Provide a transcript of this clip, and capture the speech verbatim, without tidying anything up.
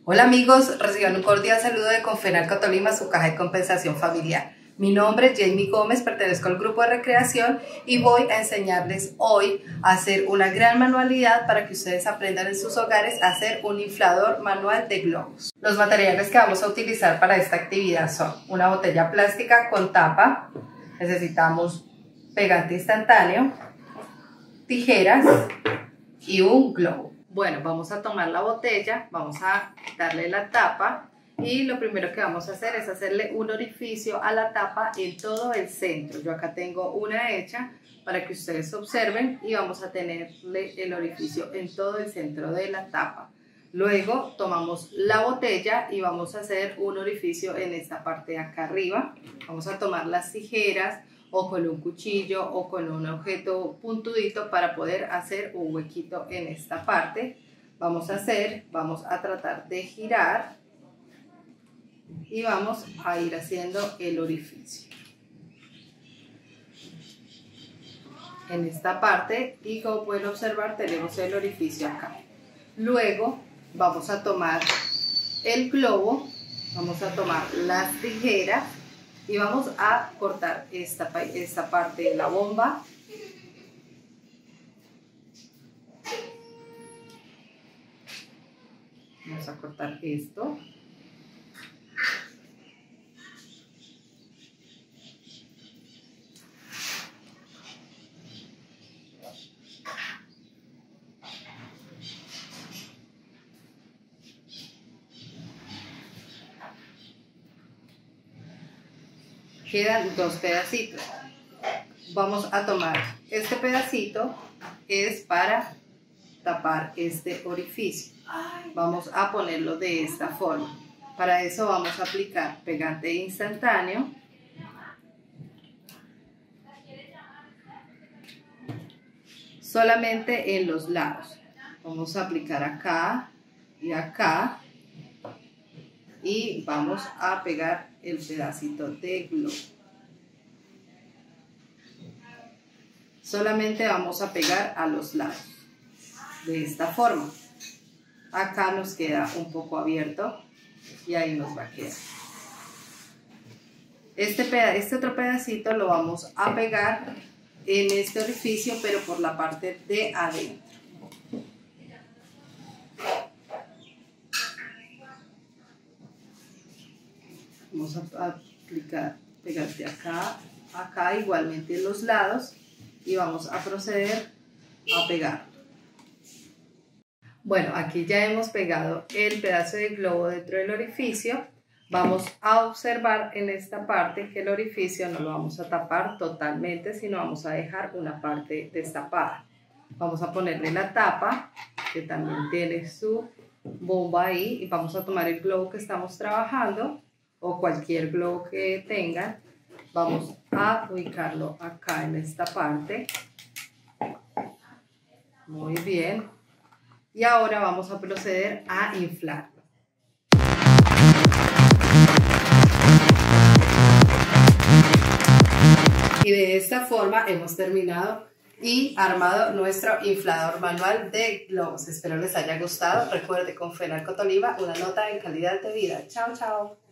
Hola amigos, reciban un cordial saludo de Confenalco Tolima, su caja de compensación familiar. Mi nombre es Jamie Gómez, pertenezco al grupo de recreación y voy a enseñarles hoy a hacer una gran manualidad para que ustedes aprendan en sus hogares a hacer un inflador manual de globos. Los materiales que vamos a utilizar para esta actividad son una botella plástica con tapa, necesitamos pegante instantáneo, tijeras y un globo. Bueno, vamos a tomar la botella, vamos a darle la tapa y lo primero que vamos a hacer es hacerle un orificio a la tapa en todo el centro. Yo acá tengo una hecha para que ustedes observen y vamos a tenerle el orificio en todo el centro de la tapa. Luego tomamos la botella y vamos a hacer un orificio en esta parte de acá arriba. Vamos a tomar las tijeras o con un cuchillo o con un objeto puntudito para poder hacer un huequito en esta parte. Vamos a hacer, vamos a tratar de girar y vamos a ir haciendo el orificio en esta parte y como pueden observar tenemos el orificio acá. Luego vamos a tomar el globo, vamos a tomar las tijeras y vamos a cortar esta, esta parte de la bomba. Vamos a cortar esto. Quedan dos pedacitos. Vamos a tomar este pedacito, es para tapar este orificio. Vamos a ponerlo de esta forma. Para eso vamos a aplicar pegante instantáneo. Solamente en los lados. Vamos a aplicar acá y acá. Y vamos a pegar el pedacito de globo. Solamente vamos a pegar a los lados de esta forma. Acá nos queda un poco abierto y ahí nos va a quedar. Este, este otro pedacito lo vamos a pegar en este orificio, pero por la parte de adentro. Vamos a aplicar, pegarte acá, acá igualmente en los lados y vamos a proceder a pegarlo. Bueno, aquí ya hemos pegado el pedazo de globo dentro del orificio. Vamos a observar en esta parte que el orificio no lo vamos a tapar totalmente, sino vamos a dejar una parte destapada. Vamos a ponerle la tapa, que también tiene su bomba ahí, y vamos a tomar el globo que estamos trabajando o cualquier globo que tengan. Vamos a ubicarlo acá en esta parte. Muy bien. Y ahora vamos a proceder a inflarlo. Y de esta forma hemos terminado y armado nuestro inflador manual de globos. Espero les haya gustado. Recuerde, Confenalco Tolima, una nota en calidad de vida. Chao, chao.